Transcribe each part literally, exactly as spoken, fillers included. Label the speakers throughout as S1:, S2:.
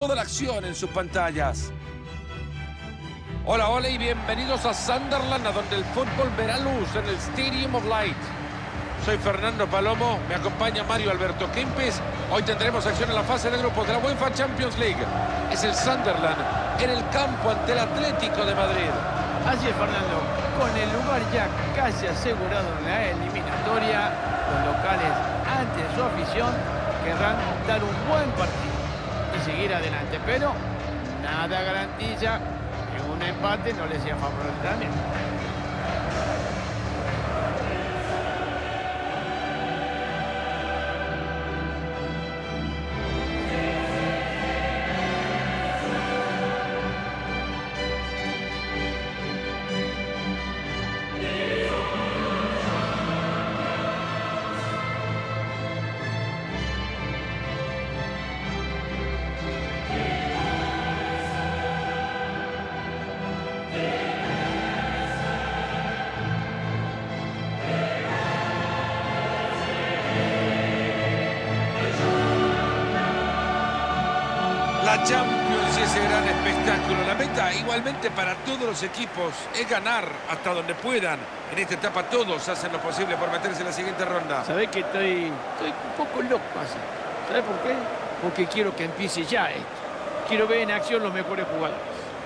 S1: toda la acción en sus pantallas. Hola, hola y bienvenidos a Sunderland, a donde el fútbol verá luz en el Stadium of Light. Soy Fernando Palomo, me acompaña Mario Alberto Kempes. Hoy tendremos acción en la fase de grupos de la UEFA Champions League. Es el Sunderland en el campo ante el Atlético de Madrid.
S2: Así es, Fernando. Con el lugar ya casi asegurado en la eliminatoria, los locales, ante su afición, querrán dar un buen partido y seguir adelante. Pero nada garantiza que un empate no les sea favorable también.
S1: La Champions y ese gran espectáculo. La meta igualmente para todos los equipos es ganar hasta donde puedan. En esta etapa todos hacen lo posible por meterse en la siguiente ronda.
S2: ¿Sabés que estoy, estoy un poco loco así? ¿Sabés por qué? Porque quiero que empiece ya esto. Quiero ver en acción los mejores jugadores.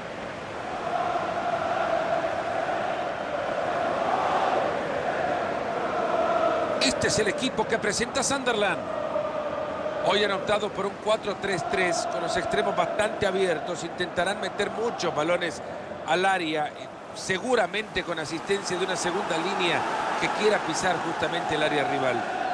S1: Este es el equipo que presenta Sunderland. Hoy han optado por un cuatro tres tres con los extremos bastante abiertos. Intentarán meter muchos balones al área, seguramente con asistencia de una segunda línea que quiera pisar justamente el área rival.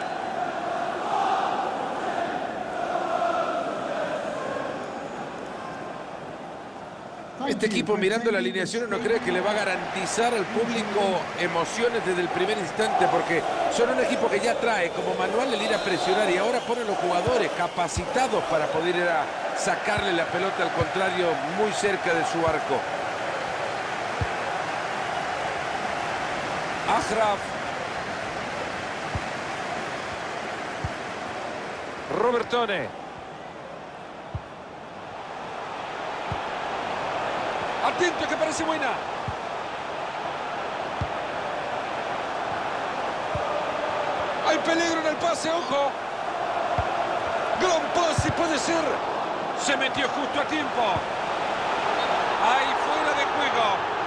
S1: Este equipo, mirando la alineación, no cree que le va a garantizar al público emociones desde el primer instante, porque son un equipo que ya trae como manual el ir a presionar y ahora ponen los jugadores capacitados para poder ir a sacarle la pelota al contrario muy cerca de su arco. Achraf. Robertone. Atento, que parece buena. Hay peligro en el pase, ojo. Gran pase, puede ser. Se metió justo a tiempo. Ahí fuera de juego.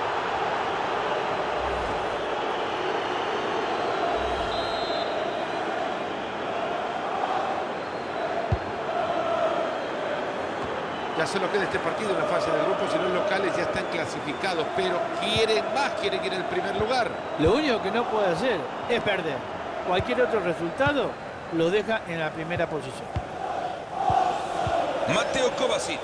S1: Ya sé lo que es este partido en la fase de grupos, y los locales ya están clasificados, pero quieren más, quieren ir en el primer lugar.
S2: Lo único que no puede hacer es perder. Cualquier otro resultado lo deja en la primera posición.
S1: Mateo Kovacic.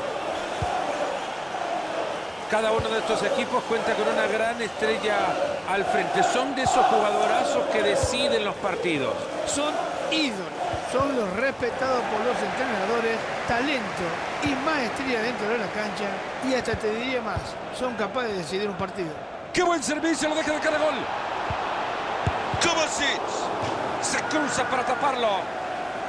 S1: Cada uno de estos equipos cuenta con una gran estrella al frente. Son de esos jugadorazos que deciden los partidos.
S3: Son ídolos. Son los respetados por los entrenadores, talento y maestría dentro de la cancha, y hasta te diría más, son capaces de decidir un partido.
S1: ¡Qué buen servicio! Lo deja de cara a gol. Kovacic se cruza para taparlo.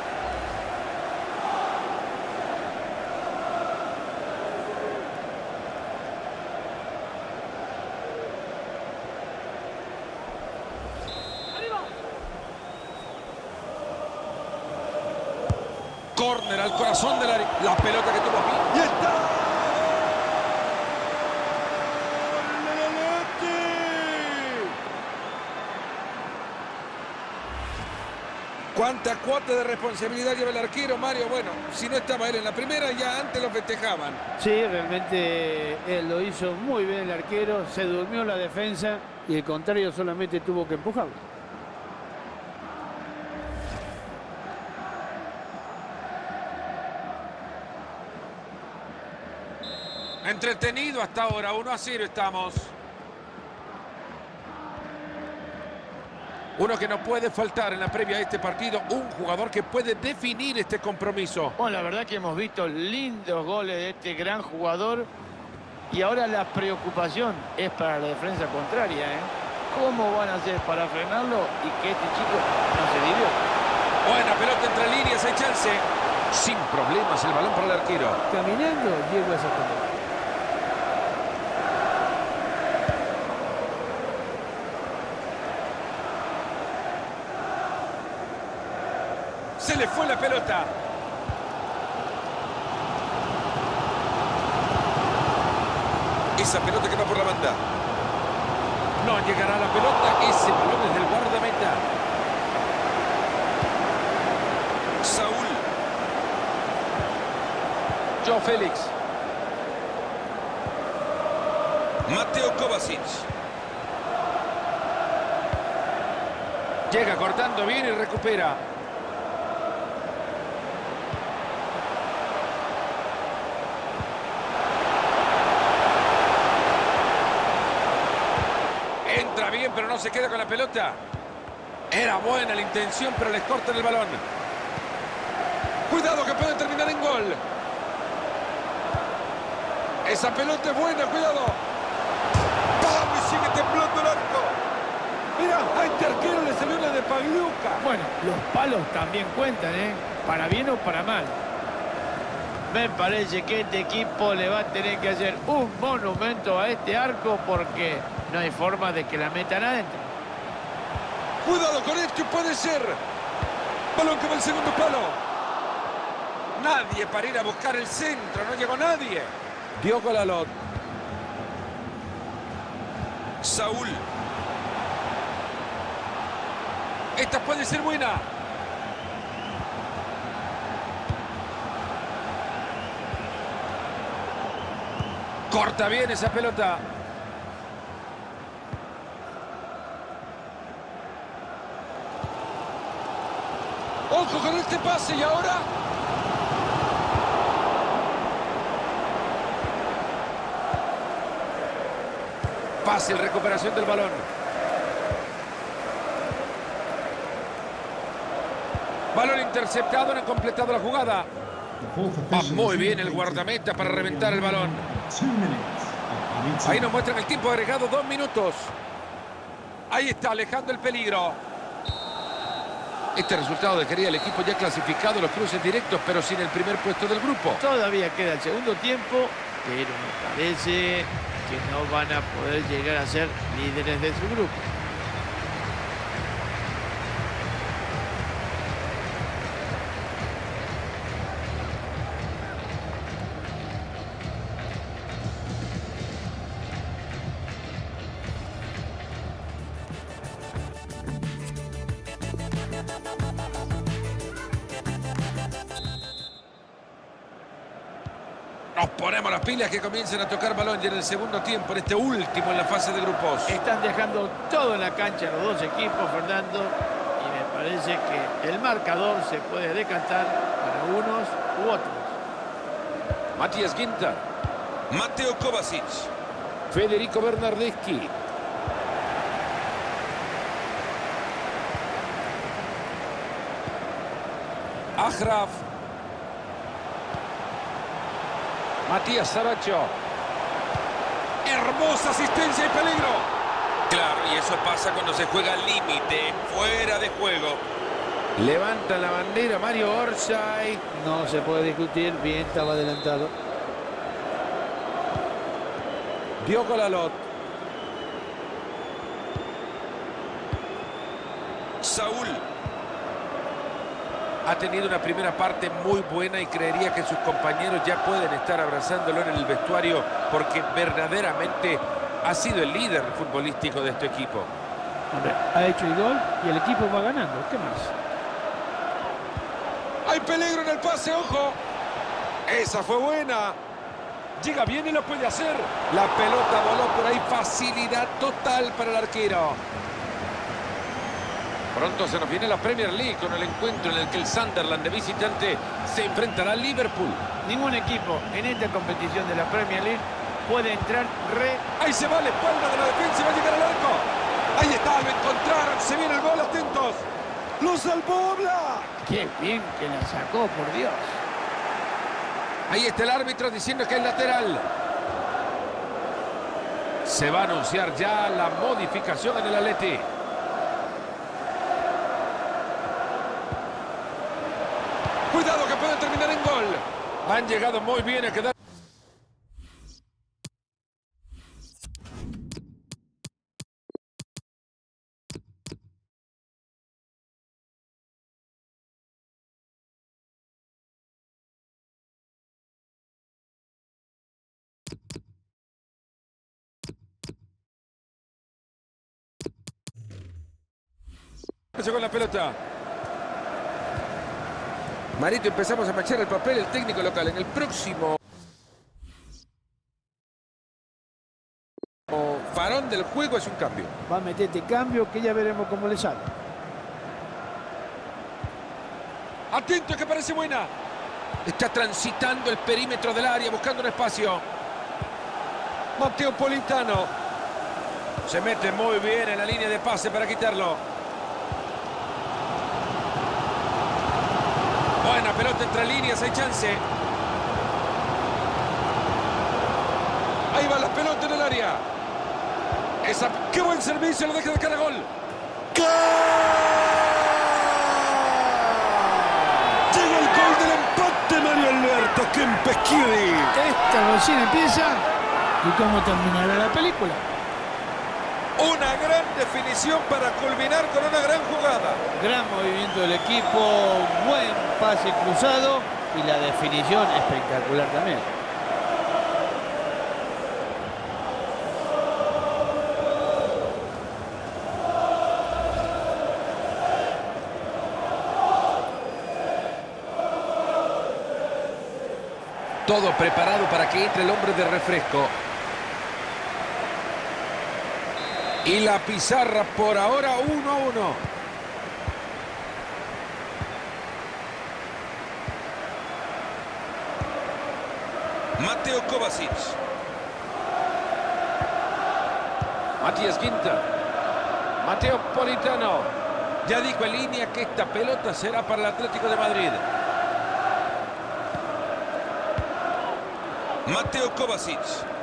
S1: Córner al corazón del área. La pelota que tuvo aquí. ¡Y está! ¿Cuánta cuota de responsabilidad lleva el arquero, Mario? Bueno, si no estaba él en la primera, ya antes lo festejaban.
S2: Sí, realmente él lo hizo muy bien el arquero. Se durmió la defensa y el contrario solamente tuvo que empujarlo.
S1: Entretenido hasta ahora, uno a cero estamos. Uno que no puede faltar en la previa a este partido, un jugador que puede definir este compromiso.
S2: Bueno, la verdad que hemos visto lindos goles de este gran jugador y ahora la preocupación es para la defensa contraria, ¿eh? ¿Cómo van a hacer para frenarlo y que este chico no se divierta?
S1: Buena pelota entre líneas, hay chance. Sin problemas el balón para el arquero.
S2: Caminando llegó a esa pelota.
S1: Se le fue la pelota. Esa pelota que va por la banda. No llegará la pelota. Ese balón es del guardameta. Saúl. Joe Félix. Mateo Kovacic. Llega cortando bien y recupera. Entra bien, pero no se queda con la pelota. Era buena la intención, pero les cortan el balón. Cuidado que puede terminar en gol. Esa pelota es buena, cuidado. ¡Pam! Y sigue temblando el arco. Mira, a este arquero le salió la de Pagliuca.
S2: Bueno, los palos también cuentan, ¿eh? Para bien o para mal. Me parece que este equipo le va a tener que hacer un monumento a este arco porque no hay forma de que la metan adentro.
S1: Cuidado con esto, puede ser. Balón que va al segundo palo. Nadie para ir a buscar el centro, no llegó nadie. Diogo Dalot. Saúl. Esta puede ser buena. Corta bien esa pelota. Ojo con este pase y ahora. Fácil recuperación del balón. Balón interceptado, no ha completado la jugada. Va muy bien el guardameta para reventar el balón. Ahí nos muestran el tiempo agregado, dos minutos. Ahí está, alejando el peligro. Este resultado dejaría al equipo ya clasificado los cruces directos, pero sin el primer puesto del grupo.
S2: Todavía queda el segundo tiempo, pero me parece que no van a poder llegar a ser líderes de su grupo.
S1: Nos ponemos las pilas que comiencen a tocar balón ya en el segundo tiempo, en este último en la fase de grupos.
S2: Están dejando todo en la cancha los dos equipos, Fernando, y me parece que el marcador se puede decantar para unos u otros.
S1: Matías Ginter. Mateo Kovacic. Federico Bernardeschi. Achraf. Matías Saracho. Hermosa asistencia y peligro. Claro, y eso pasa cuando se juega al límite, fuera de juego. Levanta la bandera Mario Orsay.
S3: No se puede discutir, bien estaba adelantado.
S1: Diogo Dalot. Saúl. Ha tenido una primera parte muy buena y creería que sus compañeros ya pueden estar abrazándolo en el vestuario porque verdaderamente ha sido el líder futbolístico de este equipo.
S2: Hombre, ha hecho el gol y el equipo va ganando. ¿Qué más?
S1: Hay peligro en el pase, ojo. Esa fue buena. Llega bien y lo puede hacer. La pelota voló por ahí. Facilidad total para el arquero. Pronto se nos viene la Premier League con el encuentro en el que el Sunderland de visitante se enfrentará al Liverpool.
S2: Ningún equipo en esta competición de la Premier League puede entrar re...
S1: Ahí se va la espalda de la defensa y va a llegar al arco. Ahí está, lo encontraron. Se viene el gol, atentos. ¡Lo salvó Bla!
S2: ¡Qué bien que la sacó, por Dios!
S1: Ahí está el árbitro diciendo que es lateral. Se va a anunciar ya la modificación en el Atleti. Cuidado que puede terminar Han llegado muy bien a quedar. Con la pelota. Marito, empezamos a manchar el papel el técnico local. En el próximo varón del juego es un cambio.
S3: Va a meter este cambio que ya veremos cómo le sale.
S1: Atento, que parece buena. Está transitando el perímetro del área, buscando un espacio. Matteo Politano. Se mete muy bien en la línea de pase para quitarlo. Buena pelota entre líneas, hay chance. Ahí va la pelota en el área. Esa, qué buen servicio, lo deja de cara a gol. ¡Gol! Llega el gol del empate, Mario Alberto Kempeschieri.
S3: Esta recién empieza. ¿Y cómo terminará la película?
S1: Una gran definición para culminar con una gran jugada.
S2: Gran movimiento del equipo, buen pase cruzado y la definición espectacular también.
S1: Todo preparado para que entre el hombre de refresco. Y la pizarra por ahora uno a uno. Mateo Kovacic. Matías Quinta. Matteo Politano. Ya dijo en línea que esta pelota será para el Atlético de Madrid. Mateo Kovacic.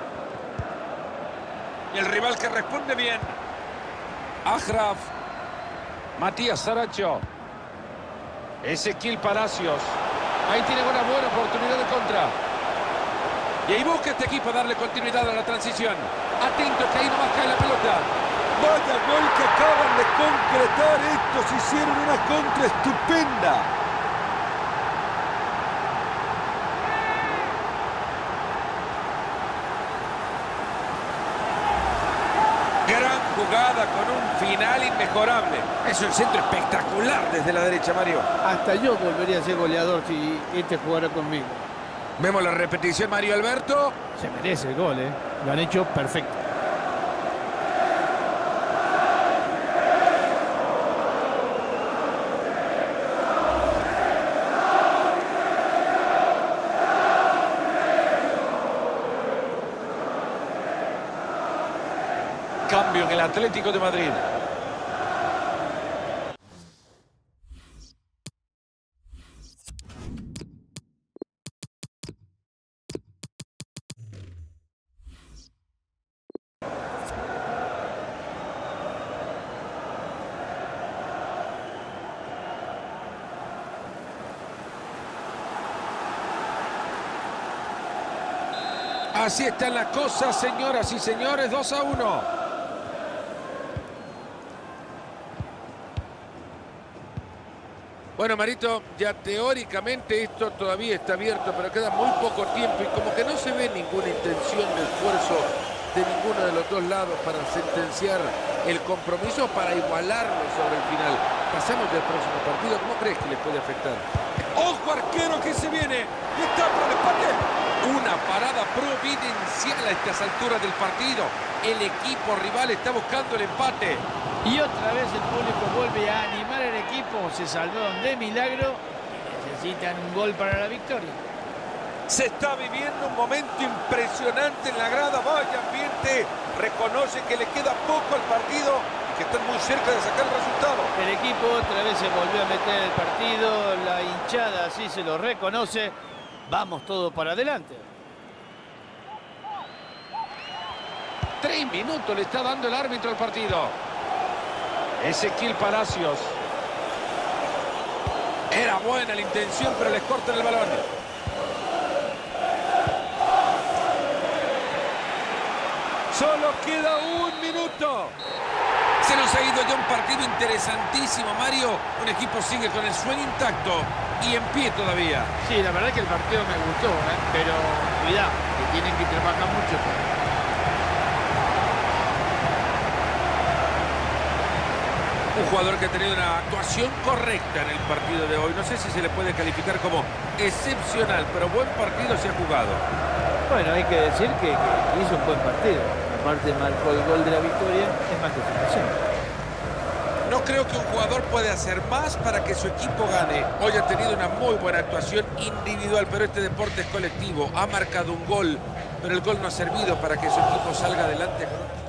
S1: Y el rival que responde bien. Achraf. Matías Saracho. Ezequiel Palacios. Ahí tiene una buena oportunidad de contra. Y ahí busca este equipo darle continuidad a la transición. Atento que ahí nomás cae la pelota. Vaya gol que acaban de concretar estos. Hicieron una contra estupenda. Gran jugada con un final inmejorable. Es un centro espectacular desde la derecha, Mario.
S2: Hasta yo volvería a ser goleador si este jugara conmigo.
S1: Vemos la repetición, Mario Alberto.
S2: Se merece el gol, ¿eh? Lo han hecho perfecto.
S1: Cambio en el Atlético de Madrid. Así están las cosas, señoras y señores, dos a uno. Bueno, Marito, ya teóricamente esto todavía está abierto, pero queda muy poco tiempo y como que no se ve ninguna intención de esfuerzo de ninguno de los dos lados para sentenciar el compromiso, para igualarlo sobre el final. Pasamos del próximo partido, ¿cómo crees que le puede afectar? ¡Ojo, arquero, que se viene! ¡Y está por el empate! Una parada providencial a estas alturas del partido. El equipo rival está buscando el empate.
S2: Y otra vez el público vuelve a animar al equipo. Se salvaron de milagro y necesitan un gol para la victoria.
S1: Se está viviendo un momento impresionante en la grada. Vaya ambiente. Reconoce que le queda poco al partido y que están muy cerca de sacar el resultado.
S2: El equipo otra vez se volvió a meter en el partido. La hinchada así se lo reconoce. Vamos todo para adelante.
S1: Tres minutos le está dando el árbitro al partido. Ezequiel Palacios. Era buena la intención, pero les cortan el balón. Solo queda un minuto. Se nos ha ido ya un partido interesantísimo, Mario. Un equipo sigue con el sueño intacto y en pie todavía.
S2: Sí, la verdad que el partido me gustó, ¿eh? Pero cuidado, que tienen que trabajar mucho.
S1: Un jugador que ha tenido una actuación correcta en el partido de hoy. No sé si se le puede calificar como excepcional, pero buen partido se ha jugado.
S4: Bueno, hay que decir que, que hizo un buen partido. Aparte marcó el gol de la victoria, es más que suficiente.
S1: No creo que un jugador pueda hacer más para que su equipo gane. Hoy ha tenido una muy buena actuación individual, pero este deporte es colectivo. Ha marcado un gol, pero el gol no ha servido para que su equipo salga adelante con un